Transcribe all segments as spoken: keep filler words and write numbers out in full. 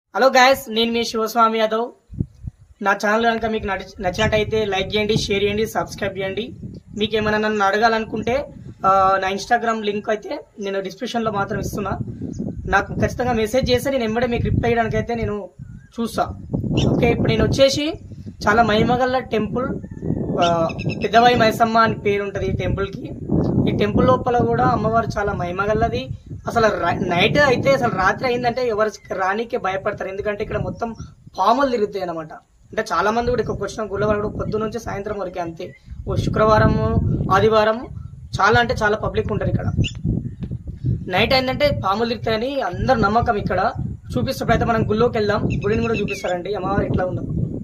Hello guys, నేను మీ శివస్వామి యాదవ్. నా channel కనుక మీకు నచ్చినట్టయితే లైక్ చేయండి, షేర్ చేయండి, సబ్స్క్రైబ్ చేయండి. మీకు ఏమైనా నన్ను అడగాలనుకుంటే నా ఇన్స్టాగ్రామ్ లింక్ అయితే నేను డిస్క్రిప్షన్లో మాత్రం ఇస్తున్నా. నాకు ఖచ్చితంగా మెసేజ్ చేస్తే నేను ఎంబడే మీకు రిప్లై చేయడానికి అయితే నేను చూస్తా. ఓకే, ఇప్పుడు నేను వచ్చేసి చాలా మహిమగల్ల టెంపుల్, పెద్దవాయి మైసమ్మ అని పేరు ఉంటుంది ఈ టెంపుల్కి. ఈ టెంపుల్ లోపల కూడా అమ్మవారు చాలా మహిమగల్లది. అసలు నైట్ అయితే అసలు రాత్రి అయిందంటే ఎవరు రానికే భయపడతారు, ఎందుకంటే ఇక్కడ మొత్తం పాములు తిరుగుతాయి అనమాట. అంటే చాలా మంది కూడా ఇక్కడికి వచ్చిన గుళ్ళ వాళ్ళు కూడా పొద్దు నుంచి సాయంత్రం వరకే, అంతే. ఓ శుక్రవారం ఆదివారం చాలా అంటే చాలా పబ్లిక్ ఉంటారు ఇక్కడ. నైట్ అయిందంటే పాములు తిరుగుతాయని అందరు నమ్మకం ఇక్కడ. చూపిస్తే అయితే మనం గుళ్ళోకి వెళ్దాం, గుడిని కూడా చూపిస్తారండి అమ్మవారు ఎట్లా ఉందో.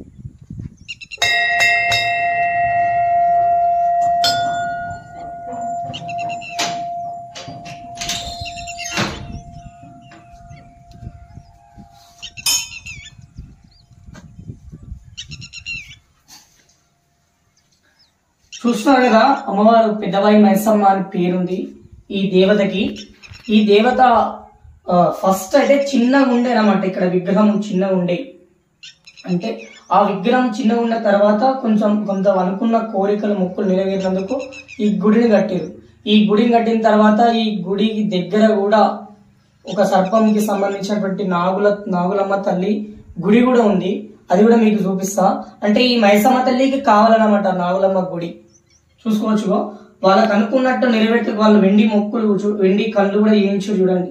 చూస్తున్నారు కదా, అమ్మవారు పెద్దవాయి మైసమ్మ అని పేరుంది ఈ దేవతకి. ఈ దేవత ఫస్ట్ అయితే చిన్నగా ఉండే అనమాట, ఇక్కడ విగ్రహం చిన్నగా ఉండే. అంటే ఆ విగ్రహం చిన్నగా ఉన్న తర్వాత కొంచెం కొంత అనుకున్న కోరికలు మొక్కులు నెరవేరినందుకు ఈ గుడిని కట్టారు. ఈ గుడిని కట్టిన తర్వాత ఈ గుడికి దగ్గర కూడా ఒక సర్పంకి సంబంధించినటువంటి నాగుల నాగులమ్మ తల్లి గుడి కూడా ఉంది. అది కూడా మీకు చూపిస్తా. అంటే ఈ మైసమ్మ తల్లికి కావాలన్నమాట నాగులమ్మ గుడి. చూసుకోవచ్చు, వాళ్ళకు అనుకున్నట్టు నెరవేర్చు. వాళ్ళు వెండి మొక్కులు, వెండి కళ్ళు కూడా వేయించారు చూడండి.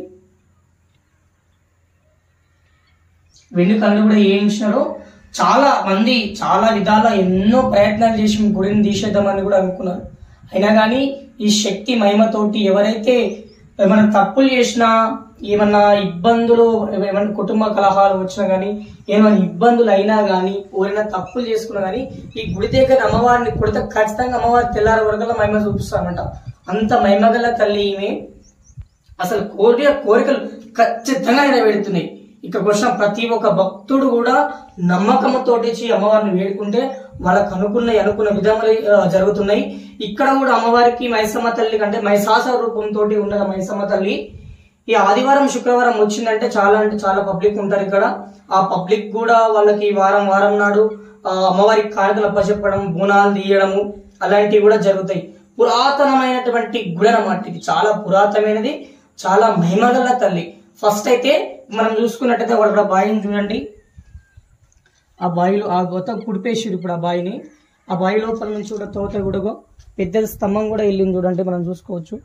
వెండి కళ్ళు కూడా వేయించినారు. చాలా మంది చాలా విధాల ఎన్నో ప్రయత్నాలు చేసి గుడిని తీసేద్దామని కూడా అనుకున్నారు. అయినా కానీ ఈ శక్తి మహిమతోటి ఎవరైతే ఏమైనా తప్పులు చేసినా, ఏమన్నా ఇబ్బందులు, ఏమైనా కుటుంబ కలహాలు వచ్చినా గానీ, ఏమైనా ఇబ్బందులు అయినా గానీ, ఎవరైనా తప్పులు చేసుకున్నా గానీ ఈ గుడి దగ్గర అమ్మవారిని కొడితే ఖచ్చితంగా అమ్మవారి తెల్లారి వరకల్లా మహిమ చూపిస్తామంట. అంత మహిమగల తల్లి ఈమె. అసలు కోరిక కోరికలు ఖచ్చితంగా నెరవేరుతున్నాయి. ఇక్కడికి వచ్చిన ప్రతి ఒక్క భక్తుడు కూడా నమ్మకంతోటి అమ్మవారిని వేడుకుంటే వాళ్ళకు అనుకున్న అనుకున్న విధములు జరుగుతున్నాయి. ఇక్కడ కూడా అమ్మవారికి మైసమ్మ తల్లి కంటే మైసాస రూపంతో ఉన్న మైసమ్మ తల్లి ఈ ఆదివారం శుక్రవారం వచ్చిందంటే చాలా అంటే చాలా పబ్లిక్ ఉంటారు ఇక్కడ. ఆ పబ్లిక్ కూడా వాళ్ళకి వారం వారం నాడు ఆ అమ్మవారికి కానుకలు అప్పచెప్పడం, బోనాలు తీయడము అలాంటివి కూడా జరుగుతాయి. పురాతనమైనటువంటి గుడి అన్నమాట ఇది. చాలా పురాతనమైనది, చాలా మహిమగల తల్లి. ఫస్ట్ అయితే మనం చూసుకున్నట్టయితే అక్కడ బాయిని చూడండి. ఆ బాయిలో ఆ గొత్త కుడిపేసిడు ఇప్పుడు ఆ బాయిని. ఆ బావి లోపల నుంచి కూడా తోత కూడా పెద్ద స్తంభం కూడా వెళ్ళింది చూడండి, మనం చూసుకోవచ్చు.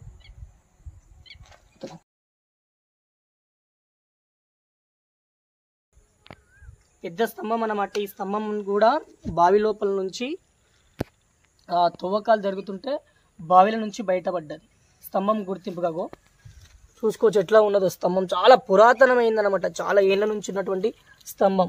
పెద్ద స్తంభం అన్నమాట. ఈ స్తంభం కూడా బావి లోపల నుంచి ఆ తవ్వకాలు జరుగుతుంటే బావిల నుంచి బయటపడ్డది స్తంభం గుర్తింపుగా. చూసుకోవచ్చు ఎట్లా ఉన్నదో స్తంభం. చాలా పురాతనమైందనమాట, చాలా ఏళ్ళ నుంచి ఉన్నటువంటి స్తంభం.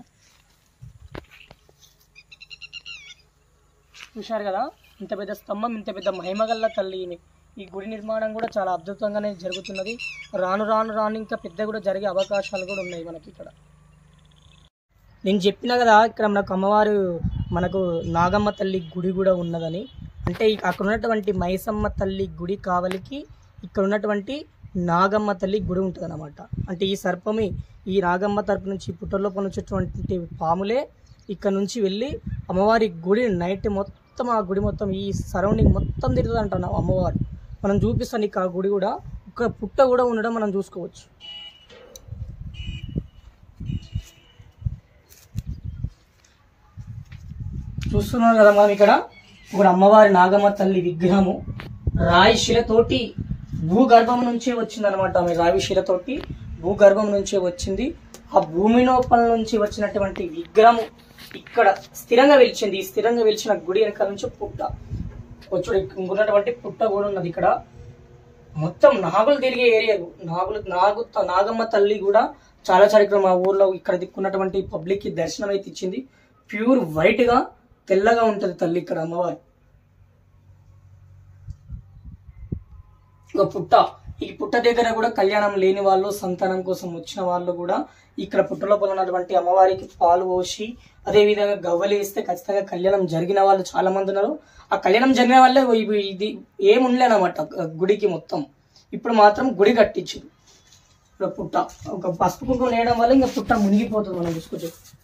చూశారు కదా, ఇంత పెద్ద స్తంభం, ఇంత పెద్ద మహిమగల్ల తల్లి. ఈ గుడి నిర్మాణం కూడా చాలా అద్భుతంగానే జరుగుతున్నది. రాను రాను రాను ఇంకా పెద్ద కూడా జరిగే అవకాశాలు కూడా ఉన్నాయి మనకి ఇక్కడ. నేను చెప్పిన కదా ఇక్కడ మనకు అమ్మవారు, మనకు నాగమ్మ తల్లి గుడి కూడా ఉన్నదని. అంటే అక్కడ ఉన్నటువంటి మైసమ్మ తల్లి గుడి కావలికి ఇక్కడ ఉన్నటువంటి నాగమ్మ తల్లి గుడి ఉంటుంది అనమాట. అంటే ఈ సర్పమి ఈ నాగమ్మ తరపు నుంచి పుట్టలోపల వచ్చేటువంటి పాములే ఇక్కడ నుంచి వెళ్ళి అమ్మవారి గుడి నైట్ మొత్తం ఆ గుడి మొత్తం ఈ సరౌండింగ్ మొత్తం తిరుగుతుంది అంటాను అమ్మవారు. మనం చూపిస్తాను ఇక ఆ గుడి కూడా, ఒక పుట్ట కూడా ఉండడం మనం చూసుకోవచ్చు. చూస్తున్నారు కదా మనం ఇక్కడ ఇప్పుడు అమ్మవారి నాగమ్మ తల్లి విగ్రహము రాయి శిలతోటి భూగర్భం నుంచే వచ్చింది అనమాట. ఆమె రావి శిలతోటి భూగర్భం నుంచే వచ్చింది. ఆ భూమి లోపల నుంచి వచ్చినటువంటి విగ్రహం ఇక్కడ స్థిరంగా వెలిచింది. ఈ స్థిరంగా వెలిచిన గుడి వెనకాల నుంచి పుట్ట వచ్చి ఉన్నటువంటి పుట్ట కూడా ఉన్నది ఇక్కడ. మొత్తం నాగులు తిరిగే ఏరియా. నాగులు నాగు నాగమ్మ తల్లి కూడా చాలా చారిత్రక. మా ఊర్లో ఇక్కడ దిక్కున్నటువంటి పబ్లిక్ కి దర్శనం అయితే ఇచ్చింది. ప్యూర్ వైట్ గా తెల్లగా ఉంటది తల్లి ఇక్కడ అమ్మవారు. ఒక పుట్ట, ఈ పుట్ట దగ్గర కూడా కళ్యాణం లేని వాళ్ళు, సంతానం కోసం వచ్చిన వాళ్ళు కూడా ఇక్కడ పుట్ట లోపల ఉన్నటువంటి అమ్మవారికి పాలు పోసి, అదే విధంగా గవ్వలు వేస్తే ఖచ్చితంగా కళ్యాణం జరిగిన వాళ్ళు చాలా మంది ఉన్నారు. ఆ కళ్యాణం జరిగిన వాళ్ళే ఇది ఏముండలేనమాట గుడికి మొత్తం. ఇప్పుడు మాత్రం గుడి కట్టించారు. ఇప్పుడు పుట్ట ఒక పసుపు కుంకుమ వేయడం వల్ల ఇంకా పుట్ట మునిగిపోతుంది మనం చూసుకోవచ్చు.